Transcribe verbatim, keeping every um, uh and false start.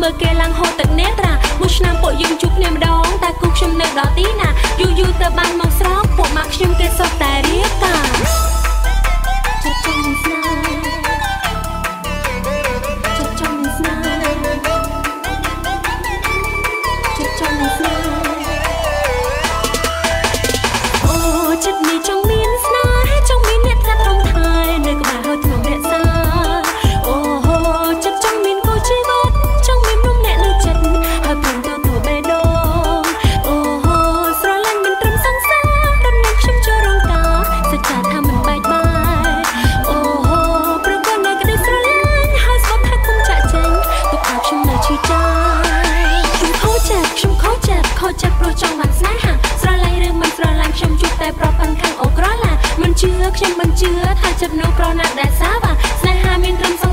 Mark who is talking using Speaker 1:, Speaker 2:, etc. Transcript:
Speaker 1: មើលគេឡើងហូតទឹកនេត្រាមួយឆ្នាំពួកយើងជួបគ្នាម្ដងតែគូខ្ញុំនៅដល់ទីណាយូរយូរទៅបានមកស្រោកពួកម៉ាក់ខ្ញុំគេសុទ្ធតែរៀបការចិត្តចង់មានស្នេហ៍ចិត្តចង់មានស្នេហ៍ចិត្តចង់មានស្នេហ៍អូចិត្តនេះចង់មានស្នេហ៍ចង់មានអ្នកថាត្រង់ថែនៅក្បែរហើយក្នុងរក្សាអូចិត្តចង់មានគូជីវិតចង់មាននំអ្នកនៅចិត្តហើយព្រមទទួលបេះដូងអូស្រឡាញ់មិនត្រឹមសង្សារដល់នឹងខ្ញុំចូលរងការសច្ចាថាមិនបែកបាយអូប្រកបនៅក្តីស្រឡាញ់ហើយស្បថាគុំចាក់ចេញទុកឲ្យខ្ញុំនៅឈឺចាំខ្ញុំខូចចិត្តខ្ញុំខូចចិត្តខូចចិត្តព្រោះចង់បានស្នេហាស្រឡាញ់ឬមិនស្រឡាញ់ខ្ញុំជួបតែប្រពន្ធខាងអូក្រឡាមិនជឿខ្ញុំមិនជឿថាចិត្តនោះប្រណាត់ដែលសាវ៉ាស្នេហាមានត្រឹម